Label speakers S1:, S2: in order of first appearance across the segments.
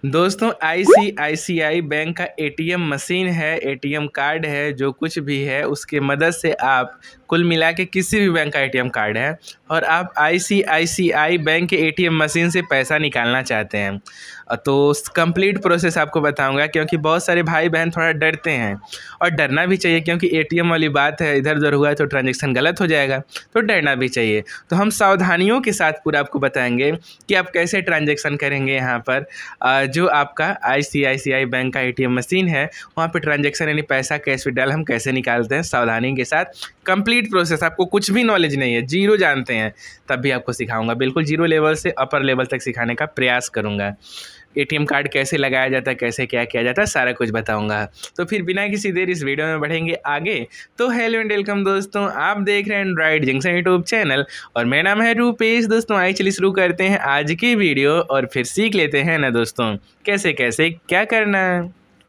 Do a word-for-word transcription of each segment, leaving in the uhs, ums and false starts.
S1: दोस्तों ICICI bank का ATM machine है, एटीएम कार्ड है, जो कुछ भी है उसके मदद से आप कुल मिला के किसी भी बैंक का एटीएम कार्ड है और आप आईसीआईसीआई बैंक के एटीएम मशीन से पैसा निकालना चाहते हैं तो कंप्लीट प्रोसेस आपको बताऊंगा, क्योंकि बहुत सारे भाई बहन थोड़ा डरते हैं और डरना भी चाहिए, क्योंकि एटीएम वाली बात है, इधर उधर हुआ तो ट्रांजैक्शन गलत हो जाएगा, तो डरना भी चाहिए। तो हम सावधानियों के साथ पूरा आपको बताएंगे कि आप कैसे ट्रांजैक्शन करेंगे। यहाँ पर जो आपका आईसीआईसीआई बैंक का एटीएम मशीन है वहाँ पे ट्रांजैक्शन यानी पैसा कैश विड्रॉल हम कैसे निकालते हैं सावधानी के साथ। कंप्लीट प्रोसेस, आपको कुछ भी नॉलेज नहीं है, जीरो जानते हैं, तब भी आपको सिखाऊंगा, बिल्कुल जीरो लेवल से अपर लेवल तक सिखाने का प्रयास करूंगा। एटीएम कार्ड कैसे लगाया जाता है, कैसे क्या किया जाता है, सारा कुछ बताऊंगा। तो फिर बिना किसी देर इस वीडियो में बढ़ेंगे आगे। तो हेलो एंड वेलकम दोस्तों, आप देख रहे हैं एंड्रॉइड जंक्शन यूट्यूब चैनल और मेरा नाम है रूपेश। दोस्तों आइए चलिए शुरू करते हैं आज की वीडियो और फिर सीख लेते हैं ना दोस्तों कैसे कैसे क्या करना है।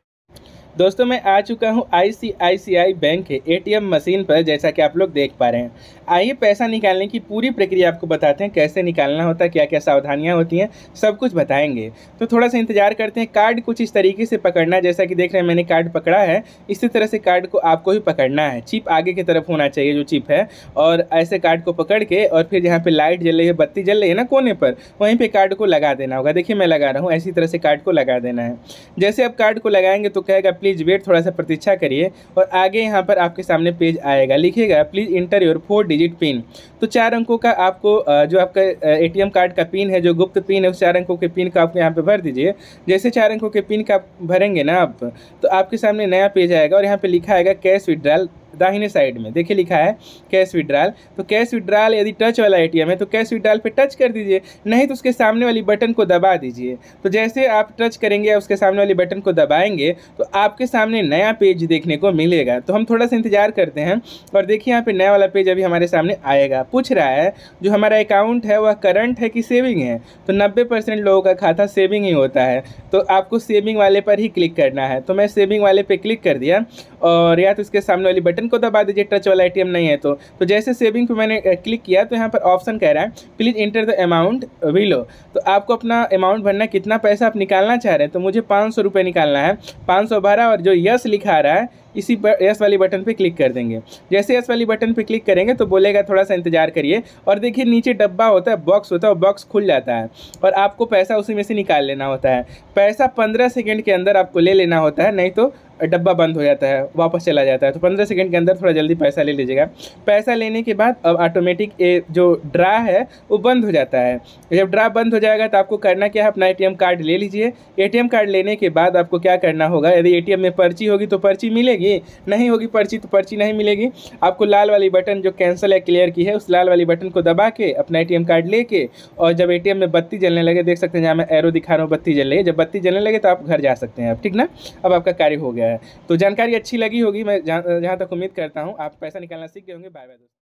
S1: दोस्तों मैं आ चुका हूँ आईसीआईसीआई बैंक के एटीएम मशीन पर, जैसा कि आप लोग देख पा रहे हैं। आइए पैसा निकालने की पूरी प्रक्रिया आपको बताते हैं, कैसे निकालना होता है, क्या क्या सावधानियां होती हैं, सब कुछ बताएंगे। तो थोड़ा सा इंतजार करते हैं। कार्ड कुछ इस तरीके से पकड़ना, जैसा कि देख रहे हैं मैंने कार्ड पकड़ा है, इसी तरह से कार्ड को आपको ही पकड़ना है। चिप आगे की तरफ होना चाहिए जो चिप है, और ऐसे कार्ड को पकड़ के और फिर जहाँ पे लाइट जल रही है, बत्ती जल रही है ना कोने पर, वहीं पर कार्ड को लगा देना होगा। देखिए मैं लगा रहा हूँ, ऐसी तरह से कार्ड को लगा देना है। जैसे आप कार्ड को लगाएंगे तो कहेगा प्लीज़ वेट, थोड़ा सा प्रतीक्षा करिए, और आगे यहाँ पर आपके सामने पेज आएगा, लिखेगा please enter your four digit pin. तो चार अंकों का आपको जो आपका एटीएम कार्ड का पिन है, जो गुप्त पिन है, उस चार अंकों के पिन का आप यहाँ पे भर दीजिए। जैसे चार अंकों के पिन का भरेंगे ना आप, तो आपके सामने नया पेज आएगा और यहाँ पे लिखा आएगा कैश विड्रॉल। दाहिने साइड में देखिए लिखा है कैश विड्रॉल। तो कैश विड्रॉल यदि टच वाला एटीएम है तो कैश विड्रॉल पे टच कर दीजिए, नहीं तो उसके सामने वाली बटन को दबा दीजिए। तो जैसे आप टच करेंगे या उसके सामने वाली बटन को दबाएंगे तो आपके सामने नया पेज देखने को मिलेगा। तो हम थोड़ा सा इंतजार करते हैं और देखिए यहाँ पे नया वाला पेज अभी हमारे सामने आएगा। पूछ रहा है जो हमारा अकाउंट है वह करंट है कि सेविंग है, तो नब्बे परसेंट लोगों का खाता सेविंग ही होता है, तो आपको सेविंग वाले पर ही क्लिक करना है। तो मैं सेविंग वाले पे क्लिक कर दिया, और या तो इसके सामने वाली बटन को दबा दीजिए, टच वाला एटीएम नहीं है तो तो जैसे सेविंग पे मैंने क्लिक किया तो यहाँ पर ऑप्शन कह रहा है please enter the amount below. तो आपको अपना अमाउंट भरना, कितना पैसा आप निकालना चाह रहे हैं। तो मुझे पाँच सौ रुपये निकालना है, पाँच सौ भरा, और जो यस लिखा रहा है इसी पर यस वाली बटन पे क्लिक कर देंगे। जैसे यस वाली बटन पे क्लिक करेंगे तो बोलेगा थोड़ा सा इंतजार करिए, और देखिए नीचे डब्बा होता है, बॉक्स होता है, बॉक्स खुल जाता है और आपको पैसा उसी में से निकाल लेना होता है। पैसा पंद्रह सेकंड के अंदर आपको ले लेना होता है, नहीं तो डब्बा बंद हो जाता है, वापस चला जाता है। तो पंद्रह सेकंड के अंदर थोड़ा जल्दी पैसा ले लीजिएगा। पैसा लेने के बाद अब ऑटोमेटिक ये जो ड्रा है वो बंद हो जाता है। जब ड्रा बंद हो जाएगा तो आपको करना क्या है, अपना एटीएम कार्ड ले लीजिए। एटीएम कार्ड लेने के बाद आपको क्या करना होगा, यदि एटीएम में पर्ची होगी तो पर्ची मिलेगी, नहीं होगी पर्ची तो पर्ची नहीं मिलेगी। आपको लाल वाली बटन जो कैंसिल या क्लियर की है, उस लाल वाली बटन को दबा के अपना एटीएम कार्ड लेके, और जब एटीएम में बत्ती जलने लगे, देख सकते हैं जहाँ मैं एरो दिखा रहा हूँ बत्ती जल रही है, जब बत्ती जलने लगे तो आप घर जा सकते हैं। अब ठीक ना, अब आपका कार्य हो गया है। तो जानकारी अच्छी लगी होगी, मैं जहाँ जहाँ तक उम्मीद करता हूँ आप पैसा निकालना सीख गए होंगे। बाय बाय दोस्तों।